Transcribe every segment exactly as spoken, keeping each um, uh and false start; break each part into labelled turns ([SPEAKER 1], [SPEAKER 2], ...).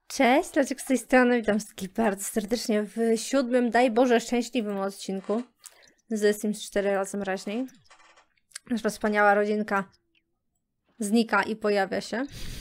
[SPEAKER 1] Cześć, Laczek z tej strony, witam wszystkich bardzo serdecznie w siódmym, daj Boże, szczęśliwym odcinku z Sims cztery razem raźniej. Nasza wspaniała rodzinka znika i pojawia się.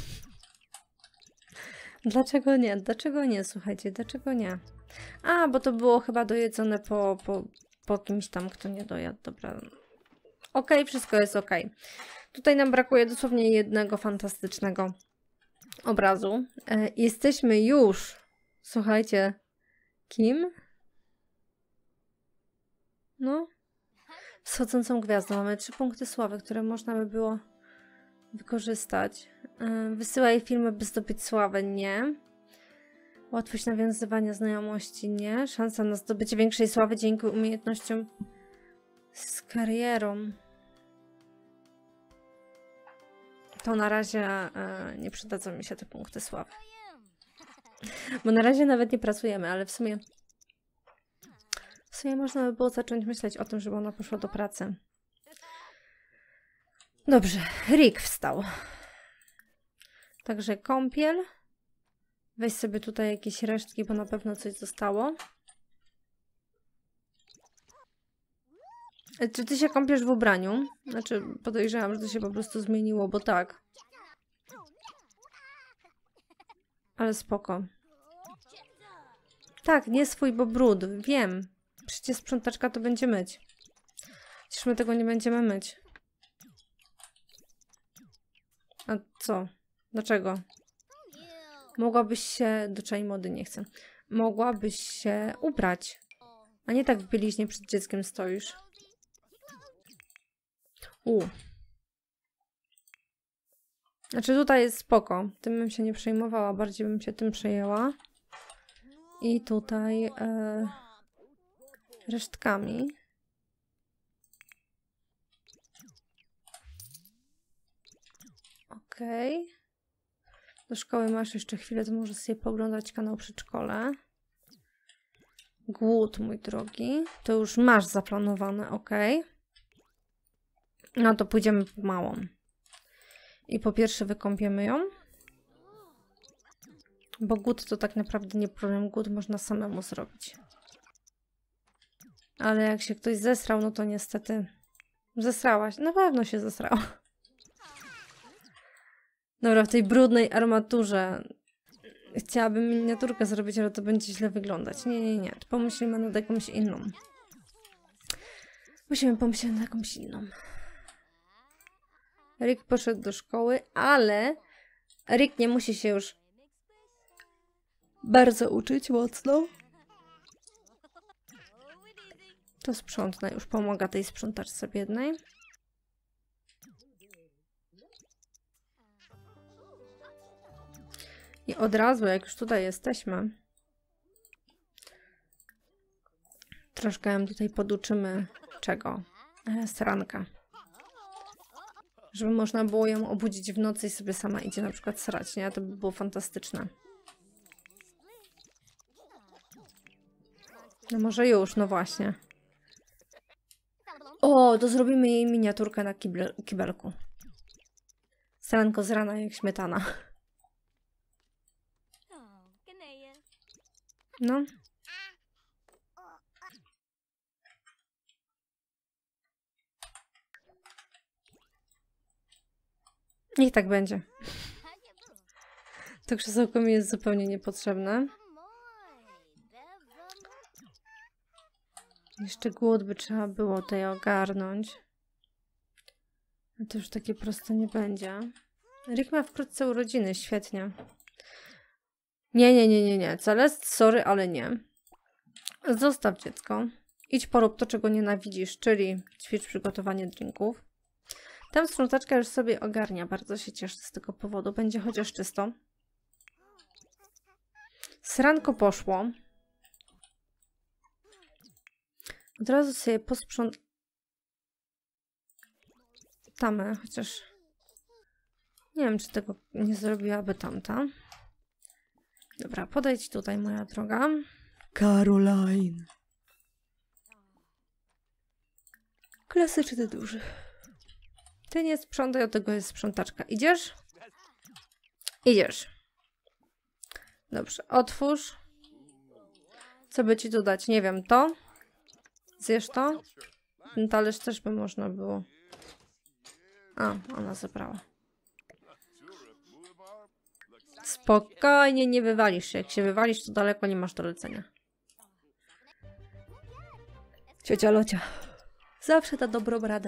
[SPEAKER 1] Dlaczego nie? Dlaczego nie? Słuchajcie, dlaczego nie? A, bo to było chyba dojedzone po, po, po kimś tam, kto nie dojadł. Dobra. Okej, okay, wszystko jest okej. Okay. Tutaj nam brakuje dosłownie jednego fantastycznego obrazu. E, jesteśmy już, słuchajcie, kim? No, wschodzącą gwiazdą. Mamy trzy punkty sławy, które można by było wykorzystać. E, wysyłaj filmy, by zdobyć sławę. Nie. Łatwość nawiązywania znajomości. Nie. Szansa na zdobycie większej sławy dzięki umiejętnościom z karierą. To na razie e, nie przydadzą mi się te punkty sławy. Bo na razie nawet nie pracujemy, ale w sumie w sumie można by było zacząć myśleć o tym, żeby ona poszła do pracy. Dobrze, Rick wstał. Także kąpiel. Weź sobie tutaj jakieś resztki, bo na pewno coś zostało. Czy ty się kąpiesz w ubraniu? Znaczy, podejrzewam, że to się po prostu zmieniło, bo tak. Ale spoko. Tak, nie swój, bo brud. Wiem. Przecież sprzątaczka to będzie myć. Przecież my tego nie będziemy myć. A co? Dlaczego? Mogłabyś się... Do czej mody nie chcę. Mogłabyś się ubrać. A nie tak w bieliźnie przed dzieckiem stoisz. U. Znaczy tutaj jest spoko. Tym bym się nie przejmowała. Bardziej bym się tym przejęła. I tutaj e, resztkami. Okej. Okay. Do szkoły masz jeszcze chwilę, to możesz sobie pooglądać kanał Przedszkole. Głód, mój drogi. To już masz zaplanowane, ok. No to pójdziemy po małą. I po pierwsze wykąpiemy ją. Bo głód to tak naprawdę nie problem. Głód można samemu zrobić. Ale jak się ktoś zesrał, no to niestety... Zesrałaś. Na pewno się zesrała. Dobra, w tej brudnej armaturze chciałabym miniaturkę zrobić, ale to będzie źle wyglądać. Nie, nie, nie. To pomyślimy nad jakąś inną. Musimy pomyśleć nad jakąś inną. Rick poszedł do szkoły, ale Rick nie musi się już bardzo uczyć mocno. To sprzątnę. Już pomaga tej sprzątaczce biednej. I od razu, jak już tutaj jesteśmy, troszkę ją tutaj poduczymy czego? E, sranka. Żeby można było ją obudzić w nocy i sobie sama idzie na przykład srać, nie? To by było fantastyczne. No może już, no właśnie. O, to zrobimy jej miniaturkę na kibel, kibelku. Sranko z rana jak śmietana. No. Niech tak będzie. To krzesełko mi jest zupełnie niepotrzebne. Jeszcze głód by trzeba było tutaj ogarnąć. A to już takie proste nie będzie. Rick ma wkrótce urodziny, świetnie. Nie, nie, nie, nie, nie. Celest, sorry, ale nie. Zostaw dziecko. Idź porób to, czego nienawidzisz, czyli ćwicz przygotowanie drinków. Tam sprzątaczka już sobie ogarnia. Bardzo się cieszę z tego powodu. Będzie chociaż czysto. Sranko poszło. Od razu sobie posprzątamy, chociaż nie wiem, czy tego nie zrobiłaby tamta. Dobra, podejdź tutaj, moja droga. Caroline. Klasyczny duży. Ty nie sprzątaj, od tego jest sprzątaczka. Idziesz? Idziesz. Dobrze, otwórz. Co by ci tu dać? Nie wiem, to? Zjesz to? Ten talerz też by można było. A, ona zabrała. Spokojnie, nie wywalisz się. Jak się wywalisz, to daleko nie masz do lecenia. Ciocia Locia. Zawsze ta dobrą radę.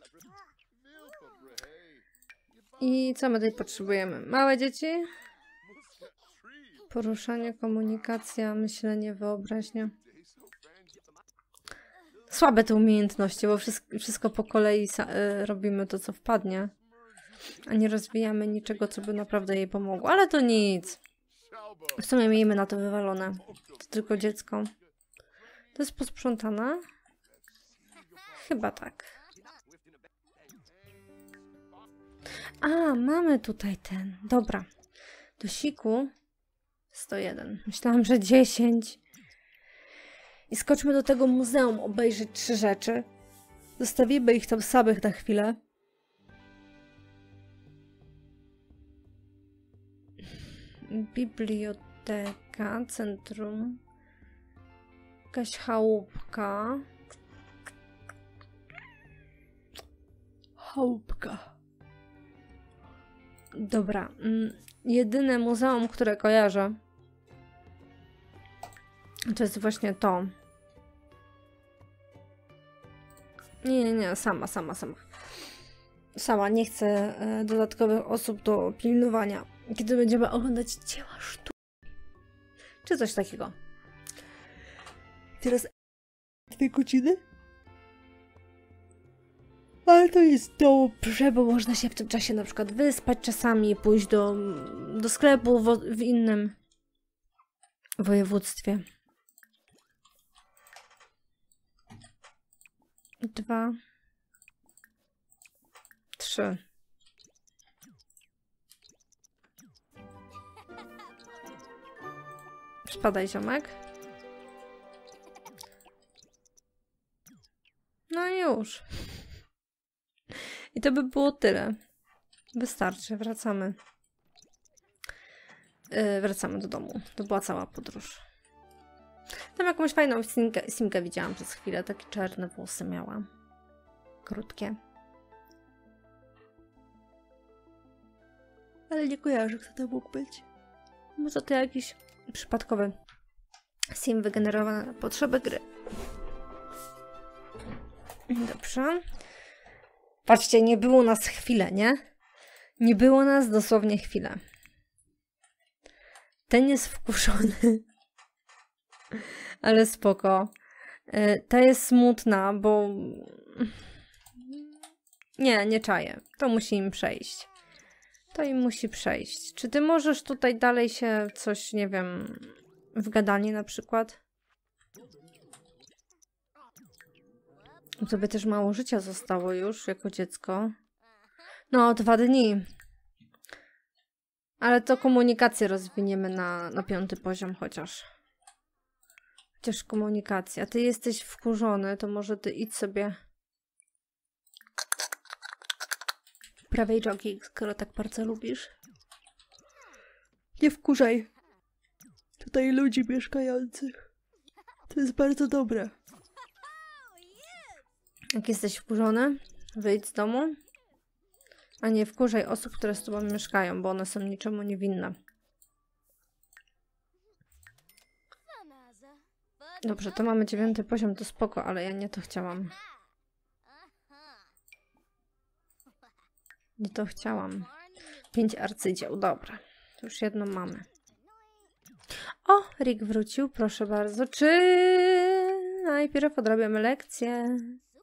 [SPEAKER 1] I co my tutaj potrzebujemy? Małe dzieci? Poruszanie, komunikacja, myślenie, wyobraźnia. Słabe te umiejętności, bo wszystko, wszystko po kolei y, robimy to, co wpadnie. A nie rozwijamy niczego, co by naprawdę jej pomogło. Ale to nic. W sumie miejmy na to wywalone. To tylko dziecko. To jest posprzątane? Chyba tak. A, mamy tutaj ten. Dobra. Do siku sto jeden. Myślałam, że dziesięć. I skoczmy do tego muzeum obejrzeć trzy rzeczy. Zostawimy ich tam samych na chwilę. Biblioteka, centrum. Jakaś chałupka. Chałupka. Dobra. Jedyne muzeum, które kojarzę, to jest właśnie to. Nie, nie, nie. Sama, sama, sama. Sama. Nie chcę e, dodatkowych osób do pilnowania, kiedy będziemy oglądać dzieła sztuki. Czy coś takiego. Teraz dwie godziny? Ale to jest dobrze, bo można się w tym czasie na przykład wyspać czasami, pójść do, do sklepu w, w innym województwie. Dwa. Trzy. Spadaj, ziomek. No i już. I to by było tyle. Wystarczy, wracamy. Yy, wracamy do domu. To była cała podróż. Tam jakąś fajną simkę, simkę widziałam przez chwilę. Takie czarne włosy miała. Krótkie. Ale nie kojarzę, kto to mógł być. Może to jakiś przypadkowy sim wygenerowany na potrzeby gry. Dobrze. Patrzcie, nie było nas chwilę, nie? Nie było nas dosłownie chwilę. Ten jest wkurzony. Ale spoko. Ta jest smutna, bo... Nie, nie czaję. To musi im przejść. To im musi przejść. Czy ty możesz tutaj dalej się coś, nie wiem, w gadanie na przykład? Tobie też mało życia zostało już jako dziecko. No, dwa dni. Ale to komunikację rozwiniemy na, na piąty poziom chociaż. Chociaż komunikacja. Ty jesteś wkurzony, to może ty idź sobie prawej drogi, skoro tak bardzo lubisz. Nie wkurzaj tutaj ludzi mieszkających. To jest bardzo dobre. Jak jesteś wkurzony, wyjdź z domu. A nie wkurzaj osób, które z tobą mieszkają, bo one są niczemu niewinne. Dobrze, to mamy dziewiąty poziom, to spoko, ale ja nie to chciałam. Nie to chciałam. Pięć arcydzieł, dobra. To już jedno mamy. O, Rick wrócił, proszę bardzo. Czy najpierw odrobiamy lekcję?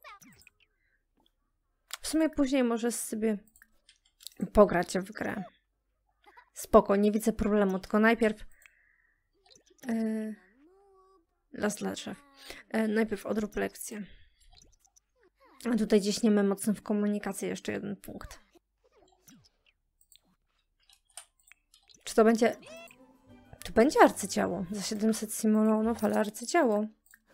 [SPEAKER 1] W sumie później możesz sobie pograć w grę. Spoko, nie widzę problemu, tylko najpierw yy, las dla drzew. Yy, najpierw odrób lekcję. A tutaj ciśniemy mocno w komunikację jeszcze jeden punkt. Czy to będzie... To będzie arcydzieło. Za siedemset simoleonów, ale arcydzieło.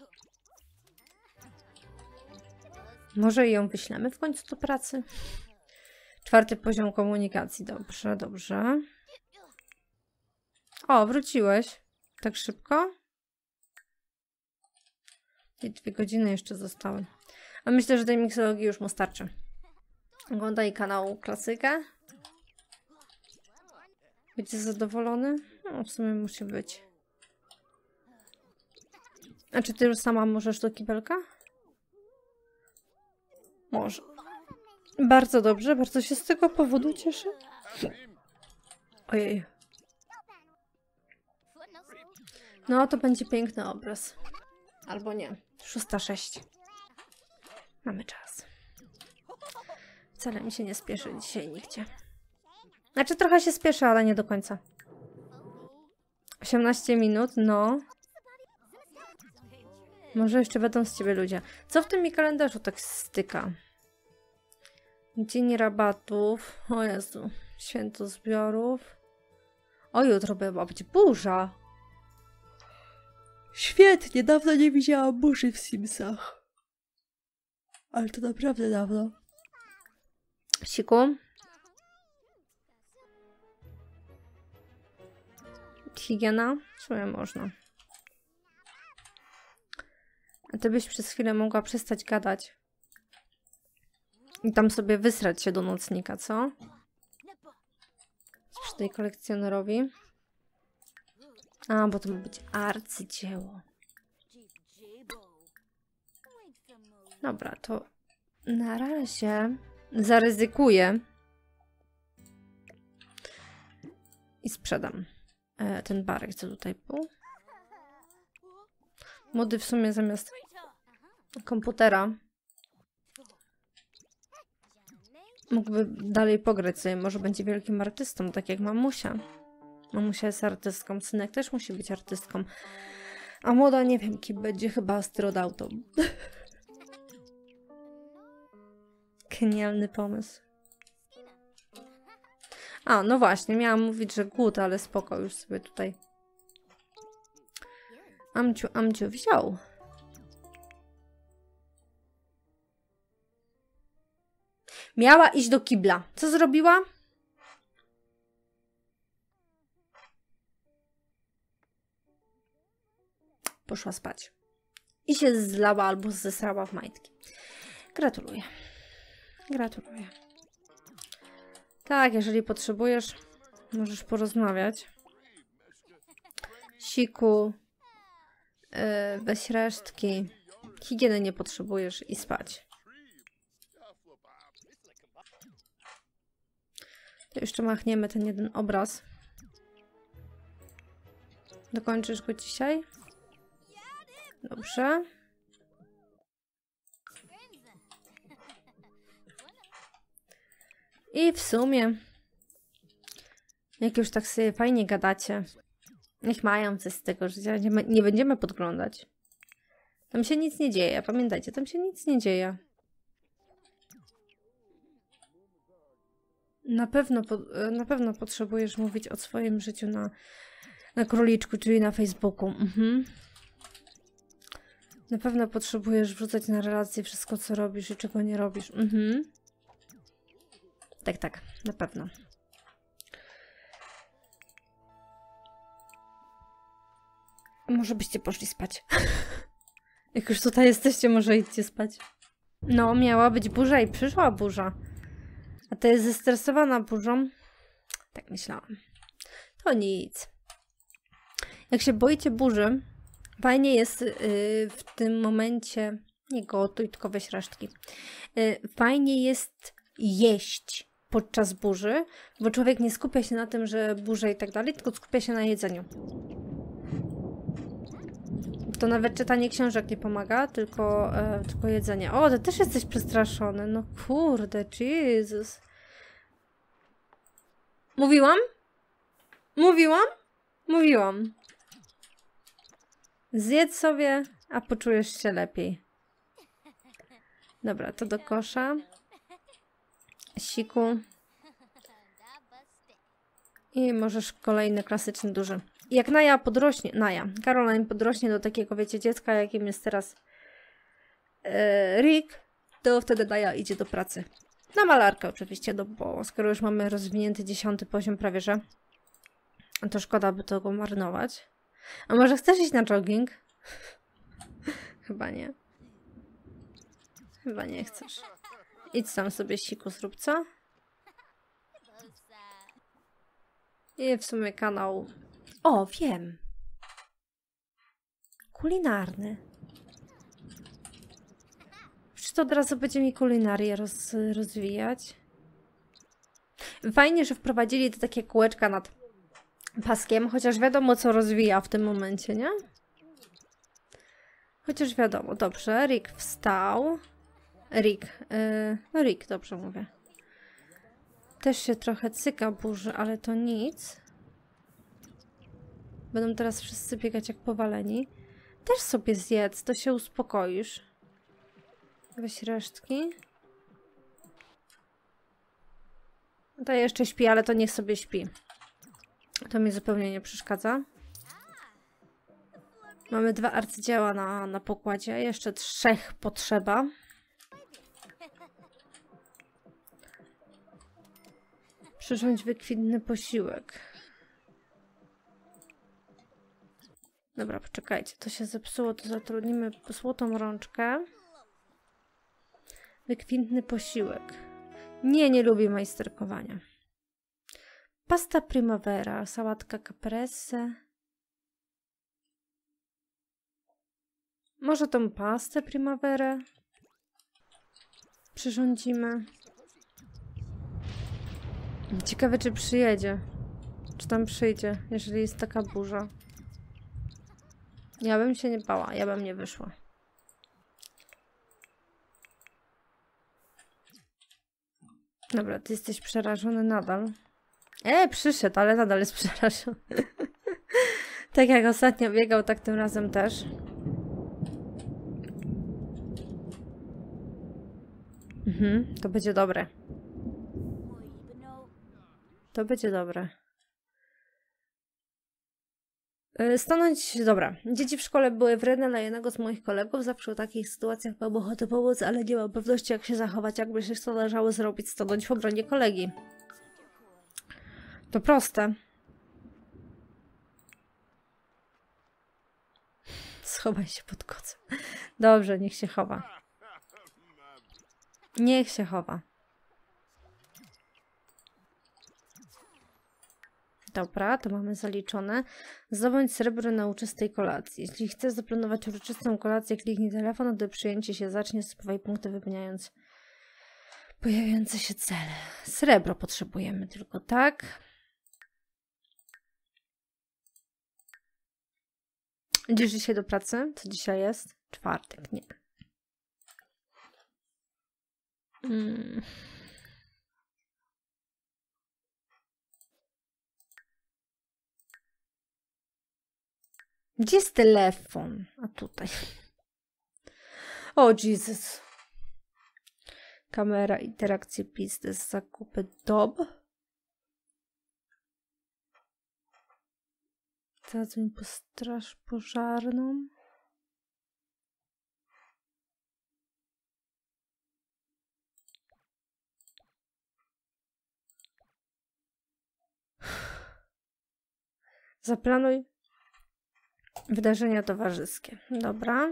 [SPEAKER 1] Może ją wyślemy w końcu do pracy? Czwarty poziom komunikacji. Dobrze, dobrze. O, wróciłeś. Tak szybko? I dwie godziny jeszcze zostały. A myślę, że tej miksologii już mu starczy. Oglądaj kanał Klasyka. Będzie zadowolony? No, w sumie musi być. A czy ty już sama możesz do kibelka? Może. Bardzo dobrze, bardzo się z tego powodu cieszę. Ojej. No, to będzie piękny obraz. Albo nie. Szósta sześć. Mamy czas. Wcale mi się nie spieszy dzisiaj nigdzie. Znaczy trochę się spieszy, ale nie do końca. osiemnaście minut, no. Może jeszcze będą z ciebie ludzie. Co w tym mi kalendarzu tak styka? Dzień rabatów. O Jezu. Święto zbiorów. O, jutro była być burza. Świetnie, dawno nie widziałam burzy w Simsach. Ale to naprawdę dawno. Siku? Higiena? Czemu można? A ty byś przez chwilę mogła przestać gadać. I tam sobie wysrać się do nocnika, co? Sprzedaj kolekcjonerowi. A, bo to ma być arcydzieło. Dobra, to na razie zaryzykuję i sprzedam e, ten barek, co tutaj był. Młody w sumie zamiast komputera mógłby dalej pograć sobie. Może będzie wielkim artystą, tak jak mamusia. Mamusia jest artystką, synek też musi być artystką. A młoda nie wiem kim będzie, chyba astronautą. Genialny pomysł. A, no właśnie, miałam mówić, że głód, ale spoko, już sobie tutaj Amciu, Amciu wziął. Miała iść do kibla. Co zrobiła? Poszła spać. I się zlała albo zesrała w majtki. Gratuluję. Gratuluję. Tak, jeżeli potrzebujesz, możesz porozmawiać. Siku, yy, weź resztki. Higieny nie potrzebujesz i spać. To jeszcze machniemy ten jeden obraz. Dokończysz go dzisiaj? Dobrze. I w sumie, jak już tak sobie fajnie gadacie, niech mają coś z tego życia, nie, nie będziemy podglądać. Tam się nic nie dzieje, pamiętajcie, tam się nic nie dzieje. Na pewno, na pewno potrzebujesz mówić o swoim życiu na, na króliczku, czyli na Facebooku. Mhm. Na pewno potrzebujesz wrzucać na relacje wszystko, co robisz i czego nie robisz. Mhm. Tak, tak, na pewno. Może byście poszli spać. Jak już tutaj jesteście, może idźcie spać. No, miała być burza i przyszła burza. A to jest zestresowana burzą? Tak myślałam. To nic. Jak się boicie burzy, fajnie jest yy, w tym momencie... Nie gotuj, tylko weź resztki. Yy, fajnie jest jeść podczas burzy, bo człowiek nie skupia się na tym, że burza i tak dalej, tylko skupia się na jedzeniu. To nawet czytanie książek nie pomaga, tylko, e, tylko jedzenie. O, ty też jesteś przestraszony. No kurde, Jezus. Mówiłam? Mówiłam? Mówiłam. Zjedz sobie, a poczujesz się lepiej. Dobra, to do kosza. Siku. I możesz kolejny klasyczny duży. Jak Naja podrośnie, Naja, Caroline podrośnie do takiego, wiecie, dziecka, jakim jest teraz e, Rick, to wtedy Naja idzie do pracy. Na malarkę oczywiście, no bo skoro już mamy rozwinięty dziesiąty poziom prawie, że To szkoda by tego marnować. A może chcesz iść na jogging? Chyba nie. Chyba nie chcesz. Idź sam sobie siku zrób, co? I w sumie kanał... O, wiem! Kulinarny. Czy to od razu będzie mi kulinarię roz, rozwijać? Fajnie, że wprowadzili te takie kółeczka nad paskiem, chociaż wiadomo, co rozwija w tym momencie, nie? Chociaż wiadomo. Dobrze, Rick wstał. Rick. Yy, no Rick, dobrze mówię. Też się trochę cyka burzy, ale to nic. Będą teraz wszyscy biegać jak powaleni. Też sobie zjedz, to się uspokoisz. Weź resztki. To jeszcze śpi, ale to niech sobie śpi. To mi zupełnie nie przeszkadza. Mamy dwa arcydzieła na, na pokładzie. Jeszcze trzech potrzeba. Przyrządź wykwintny posiłek. Dobra, poczekajcie. To się zepsuło, to zatrudnimy złotą rączkę. Wykwintny posiłek. Nie, nie lubię majsterkowania. Pasta primavera, sałatka caprese. Może tą pastę primaverę przyrządzimy. Ciekawe, czy przyjedzie. Czy tam przyjdzie, jeżeli jest taka burza. Ja bym się nie bała, ja bym nie wyszła. Dobra, ty jesteś przerażony nadal. E, przyszedł, ale nadal jest przerażony. Tak jak ostatnio biegał, tak tym razem też. Mhm, to będzie dobre. To będzie dobre. Stanąć, dobra. Dzieci w szkole były wredne na jednego z moich kolegów. Zawsze w takich sytuacjach mam ochotę pomóc, ale nie mam pewności, jak się zachować, jakby się to należało zrobić, stanąć w obronie kolegi. To proste. Schowaj się pod kocem. Dobrze, niech się chowa. Niech się chowa. Dobra, to mamy zaliczone. Zdobądź srebro na uczystej kolacji. Jeśli chcesz zaplanować uroczystą kolację, kliknij telefon, gdy przyjęcie się zacznie, spływaj punkty, wypełniając pojawiające się cele. Srebro potrzebujemy tylko, tak? Idziesz dzisiaj do pracy? Co dzisiaj jest? Czwartek, nie. Hmm. Gdzie jest telefon? A tutaj. O Jezus. Kamera, interakcje, biznes, zakupy, dob. Zadzwoń po straż pożarną. Zaplanuj wydarzenia towarzyskie. Dobra.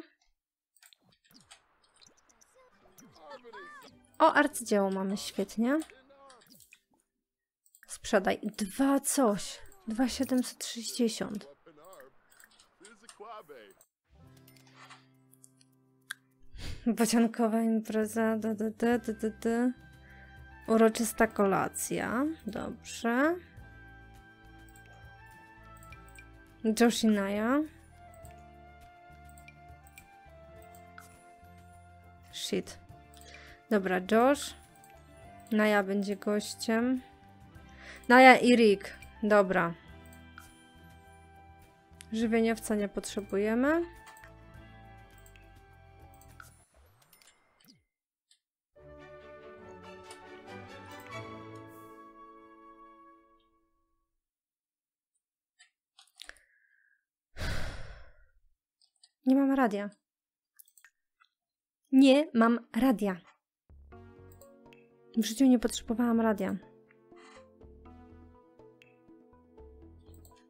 [SPEAKER 1] O, arcydzieło mamy, świetnie. Sprzedaj. Dwa coś. Dwa siedemset sześćdziesiąt. Bociankowa impreza. Da, da, da, da, da, da. Uroczysta kolacja. Dobrze. Josh i Naya. Shit. Dobra, Josh. Naya będzie gościem. Naya i Rick. Dobra. Żywieniowca nie potrzebujemy. Nie mam radia. Nie mam radia. W życiu nie potrzebowałam radia.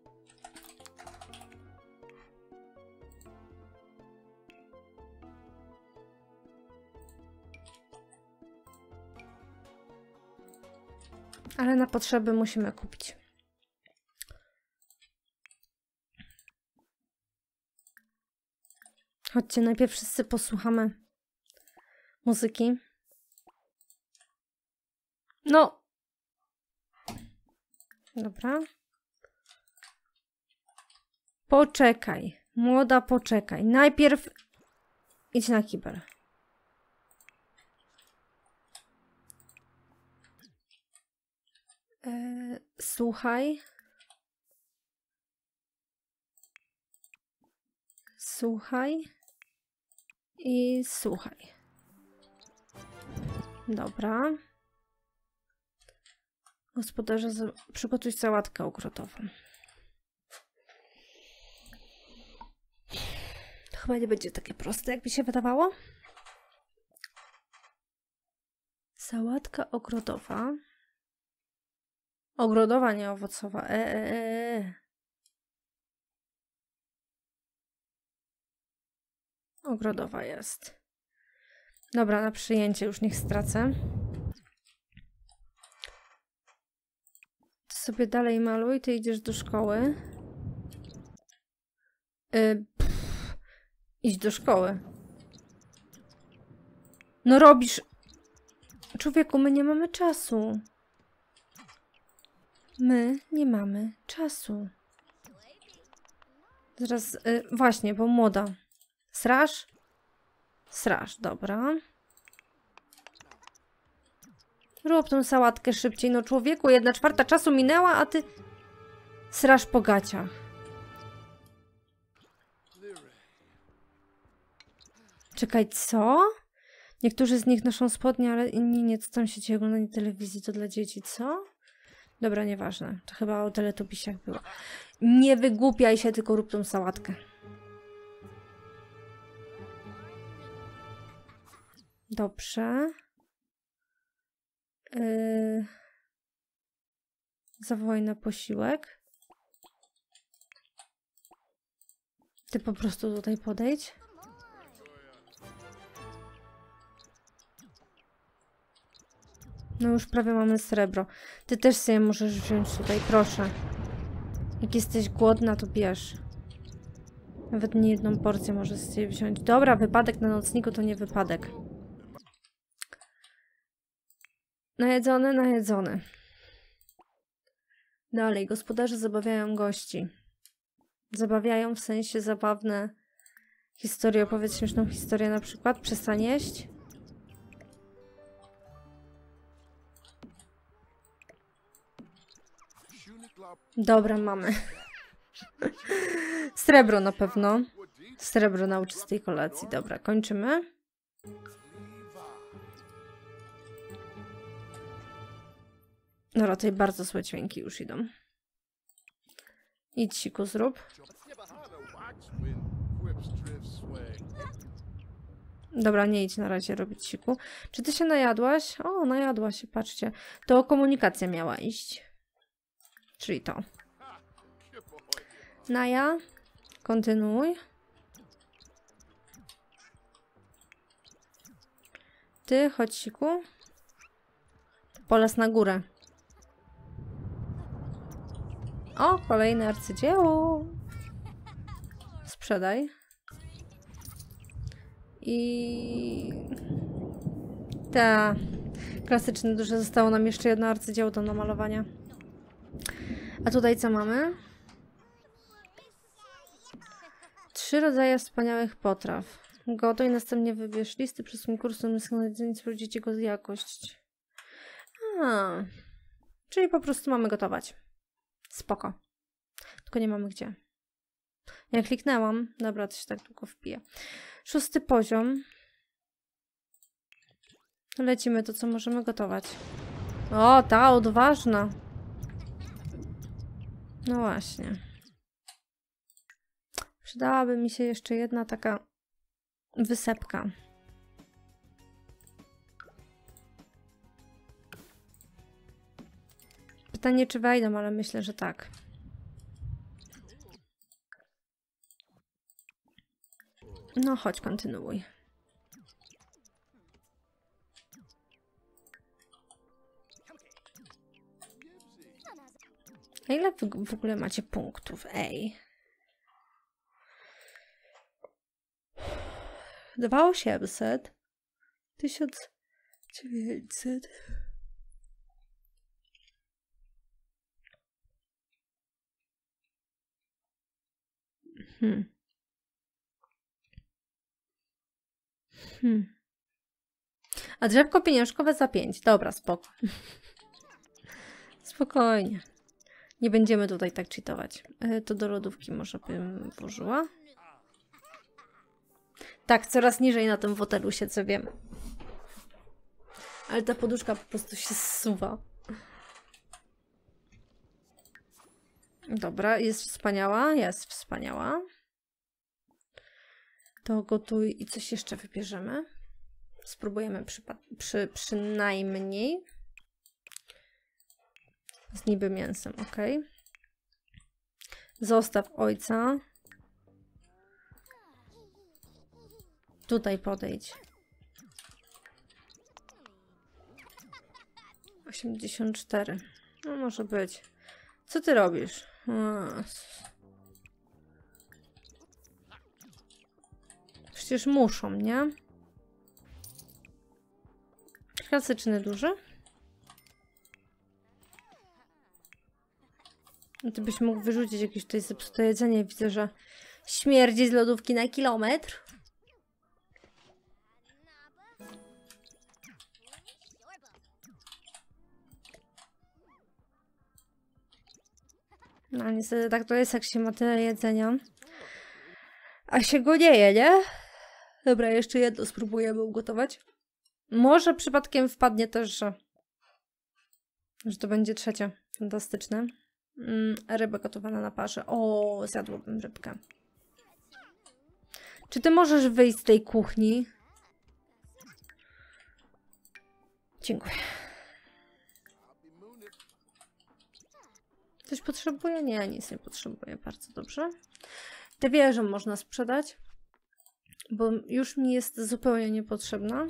[SPEAKER 1] Ale na potrzeby musimy kupić. Chodźcie, najpierw wszyscy posłuchamy muzyki. No. Dobra. Poczekaj. Młoda, poczekaj. Najpierw idź na kibel. Eee, słuchaj. Słuchaj. I słuchaj. Dobra. Gospodarze, przygotuj sałatkę ogrodową. To chyba nie będzie takie proste, jak mi się wydawało. Sałatka ogrodowa. Ogrodowa, nie owocowa. E, e, e. Ogrodowa jest. Dobra, na przyjęcie już niech stracę. Ty sobie dalej maluj, ty idziesz do szkoły. Yy, pff, idź do szkoły. No robisz... Człowieku, my nie mamy czasu. My nie mamy czasu. Zaraz, yy, właśnie, bo młoda. Sraż? Sraż, dobra. Rób tą sałatkę szybciej. No człowieku, jedna czwarta czasu minęła, a ty... Sraż po gaciach. Czekaj, co? Niektórzy z nich noszą spodnie, ale inni nie. Co tam się dzieje? Oglądanie telewizji to dla dzieci, co? Dobra, nieważne. To chyba o teletubisiach było. Nie wygłupiaj się, tylko rób tą sałatkę. Dobrze. Yy... Zawołaj na posiłek. Ty po prostu tutaj podejdź. No już prawie mamy srebro. Ty też sobie możesz wziąć tutaj, proszę. Jak jesteś głodna, to bierz. Nawet nie jedną porcję możesz sobie wziąć. Dobra, wypadek na nocniku to nie wypadek. Najedzony, najedzony. Dalej, gospodarze zabawiają gości. Zabawiają w sensie zabawne historie. Opowiedz śmieszną historię na przykład. Przestań jeść. Dobra, mamy. Srebro na pewno. Srebro na uczystej kolacji. Dobra, kończymy. Dobra, tutaj bardzo złe dźwięki już idą. Idź, siku, zrób. Dobra, nie idź na razie robić siku. Czy ty się najadłaś? O, najadła się, patrzcie. To komunikacja miała iść. Czyli to. Naja, kontynuuj. Ty, chodź, siku. Polas na górę. O, kolejne arcydzieło. Sprzedaj. I... Ta. Klasyczne, że zostało nam jeszcze jedno arcydzieło do namalowania. A tutaj co mamy? Trzy rodzaje wspaniałych potraw. Gotuj, następnie wybierz listy przez swój kurs na jedzenie, sprawdzić jego jakość. A, czyli po prostu mamy gotować. Spoko. Tylko nie mamy gdzie. Ja kliknęłam. Dobra, to się tak długo wpije. Szósty poziom. Lecimy to, co możemy gotować. O, ta odważna. No właśnie. Przydałaby mi się jeszcze jedna taka wysepka. Pytanie, czy wejdą, ale myślę, że tak. No, chodź, kontynuuj. A ile wy w ogóle macie punktów? Ej. dwa osiemset. tysiąc dziewięćset. Hmm. Hmm. A drzewko pieniążkowe za pięć. Dobra, spoko. Spokojnie. Nie będziemy tutaj tak cheatować. E, to do lodówki może bym włożyła. Tak, coraz niżej na tym fotelu siedzę, wiem. Ale ta poduszka po prostu się zsuwa. Dobra, jest wspaniała, jest wspaniała. To gotuj i coś jeszcze wybierzemy. Spróbujemy przy, przynajmniej z niby mięsem, ok. Zostaw ojca. Tutaj podejdź. osiemdziesiąt cztery. No może być. Co ty robisz? Przecież muszą, nie? Klasyczny duży. No ty byś mógł wyrzucić jakieś tutaj zepsute jedzenie. Widzę, że śmierdzi z lodówki na kilometr. No niestety tak to jest, jak się ma tyle jedzenia. A się go nie je, nie? Dobra, jeszcze jedno spróbujemy ugotować. Może przypadkiem wpadnie też, że, że to będzie trzecie. Fantastyczne. Mm, ryba gotowana na parze. O, zjadłabym rybkę. Czy ty możesz wyjść z tej kuchni? Dziękuję. Coś potrzebuję? Nie, nic nie potrzebuję. Bardzo dobrze. Tę wieżę można sprzedać, bo już mi jest zupełnie niepotrzebna.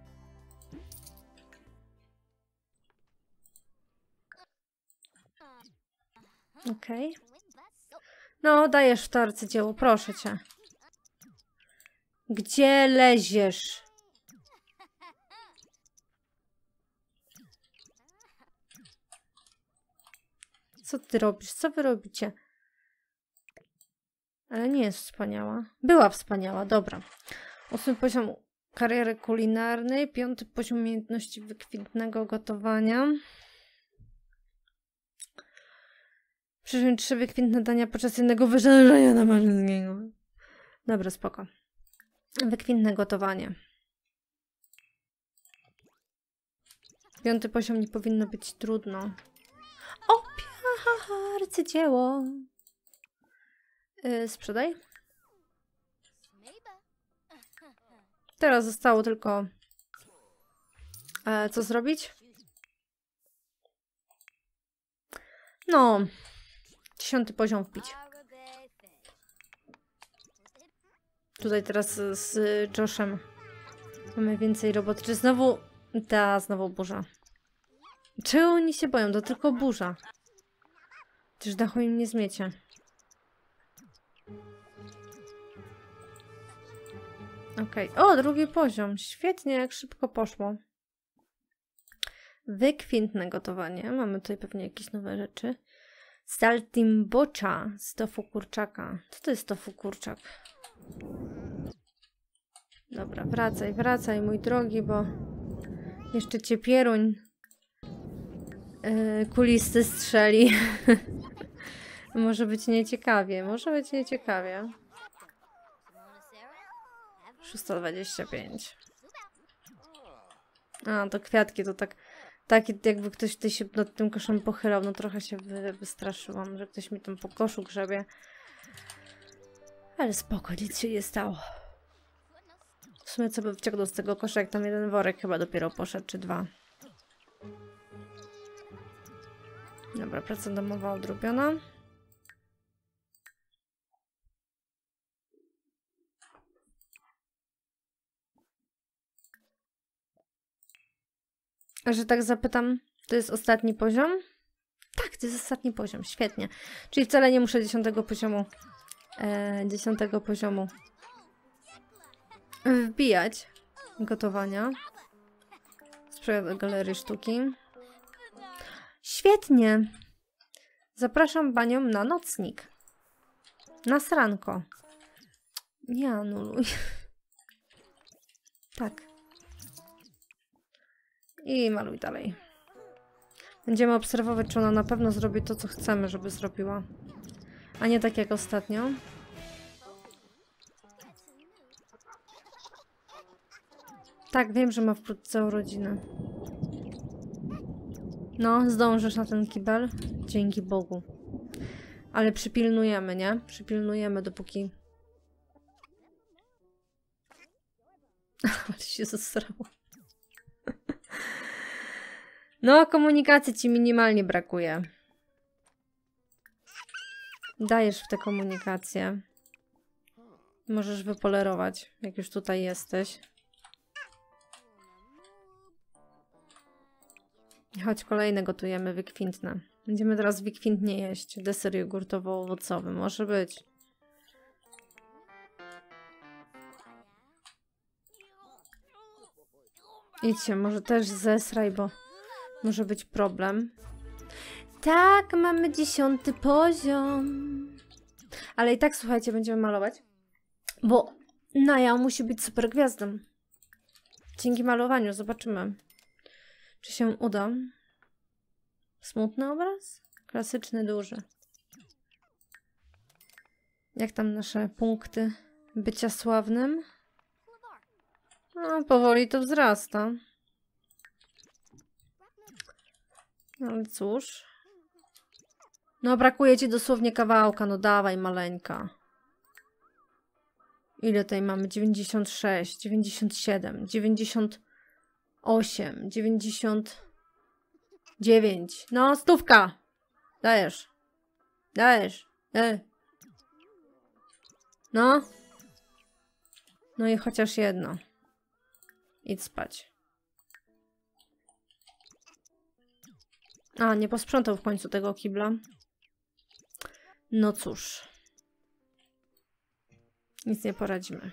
[SPEAKER 1] Okej. Okay. No, dajesz w to arcydzieło, proszę cię. Gdzie leziesz? Co ty robisz? Co wy robicie? Ale nie jest wspaniała. Była wspaniała, dobra. Ósmy poziom kariery kulinarnej. Piąty poziom umiejętności wykwintnego gotowania. Przyszły trzy wykwintne dania podczas jednego wyżerzenia namarzyńskiego. Dobra, spoko. Wykwintne gotowanie. Piąty poziom nie powinno być trudno. O, arcydzieło. Yy, sprzedaj. Teraz zostało tylko e, co zrobić? No, dziesiąty poziom wbić. Tutaj teraz z Joshem mamy więcej roboty. Czy znowu... Ta, znowu burza. Czego oni się boją? To tylko burza. Czyż dachu im nie zmiecie. Okej. Okay. O, drugi poziom. Świetnie, jak szybko poszło. Wykwintne gotowanie. Mamy tutaj pewnie jakieś nowe rzeczy. Saltimboccia z tofu kurczaka. Co to jest tofu kurczak? Dobra, wracaj, wracaj, mój drogi, bo jeszcze cię pieruń yy, kulisty strzeli. Może być nieciekawie, może być nieciekawie. szósta dwadzieścia pięć. A, to kwiatki, to tak, tak jakby ktoś tutaj się nad tym koszem pochylał, no trochę się wy, wystraszyłam, że ktoś mi tam po koszu grzebie. Ale spoko, nic się nie stało. W sumie co by wciągnął z tego kosza, jak tam jeden worek chyba dopiero poszedł, czy dwa. Dobra, praca domowa odrobiona. A że tak zapytam, to jest ostatni poziom? Tak, to To jest ostatni poziom, świetnie. Czyli wcale nie muszę dziesiątego poziomu e, dziesiątego poziomu wbijać gotowania. Sprzedaż do galerii sztuki. Świetnie. Zapraszam panią na nocnik. Na sranko. Nie anuluj. Tak. I maluj dalej. Będziemy obserwować, czy ona na pewno zrobi to, co chcemy, żeby zrobiła. A nie tak jak ostatnio. Tak, wiem, że ma wkrótce urodziny. No, zdążysz na ten kibel? Dzięki Bogu. Ale przypilnujemy, nie? Przypilnujemy, dopóki... Ale się zesrało. No, komunikacji ci minimalnie brakuje. Dajesz w tę komunikację. Możesz wypolerować, jak już tutaj jesteś. Chodź, kolejne gotujemy, wykwintne. Będziemy teraz wykwintnie jeść. Deser jogurtowo-owocowy. Może być. Idźcie, może też zesraj, bo może być problem. Tak, mamy dziesiąty poziom. Ale i tak, słuchajcie, będziemy malować. Bo Naja musi być super gwiazdą. Dzięki malowaniu zobaczymy, czy się uda. Smutny obraz? Klasyczny, duży. Jak tam nasze punkty bycia sławnym? No, powoli to wzrasta. No, ale cóż. No, brakuje ci dosłownie kawałka. No dawaj, maleńka. Ile tutaj mamy? dziewięćdziesiąt sześć, dziewięćdziesiąt siedem, dziewięćdziesiąt osiem, dziewięćdziesiąt dziewięć. No, stówka! Dajesz. Dajesz. E. No. No i chociaż jedno. Idź spać. A, nie posprzątał w końcu tego kibla. No cóż. Nic nie poradzimy.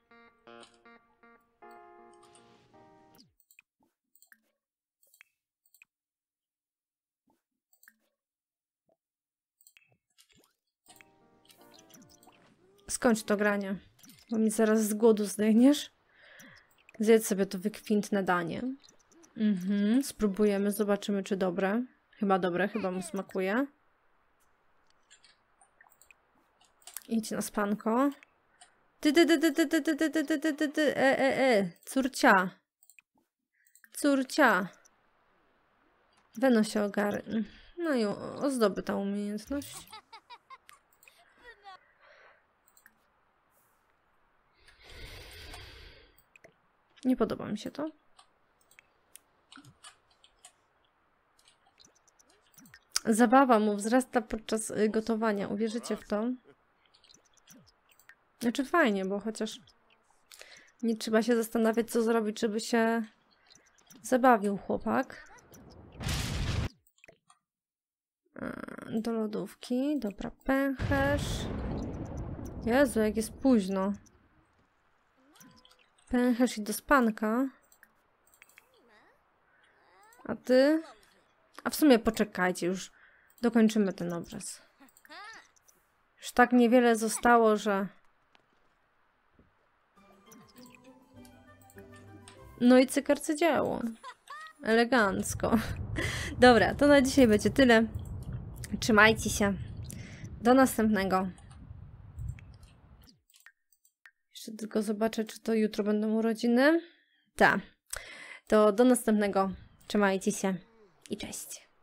[SPEAKER 1] Skończ to granie, bo mi zaraz z głodu zdechniesz. Zjedz sobie to wykwintne danie. Mhm, spróbujemy, zobaczymy, czy dobre. Chyba dobre, chyba mu smakuje. Idź na spanko. Ty, ty, ty, ty, ty, ty, ty, ty, ty, ty, ty, ty, ty, e, e, e, córcia. Córcia. Weno się ogarnie. No i ozdoby ta umiejętność. Nie podoba mi się to. Zabawa mu wzrasta podczas gotowania. Uwierzycie w to? Znaczy fajnie, bo chociaż nie trzeba się zastanawiać, co zrobić, żeby się zabawił chłopak. Do lodówki. Dobra, pęcherz. Jezu, jak jest późno. Pęcherz i do spanka. A ty? A w sumie poczekajcie, już dokończymy ten obraz. Już tak niewiele zostało, że... No i cykarcydzieło. Elegancko. Dobra, to na dzisiaj będzie tyle. Trzymajcie się. Do następnego. Jeszcze tylko zobaczę, czy to jutro będą urodziny. Tak. To do następnego. Trzymajcie się i cześć.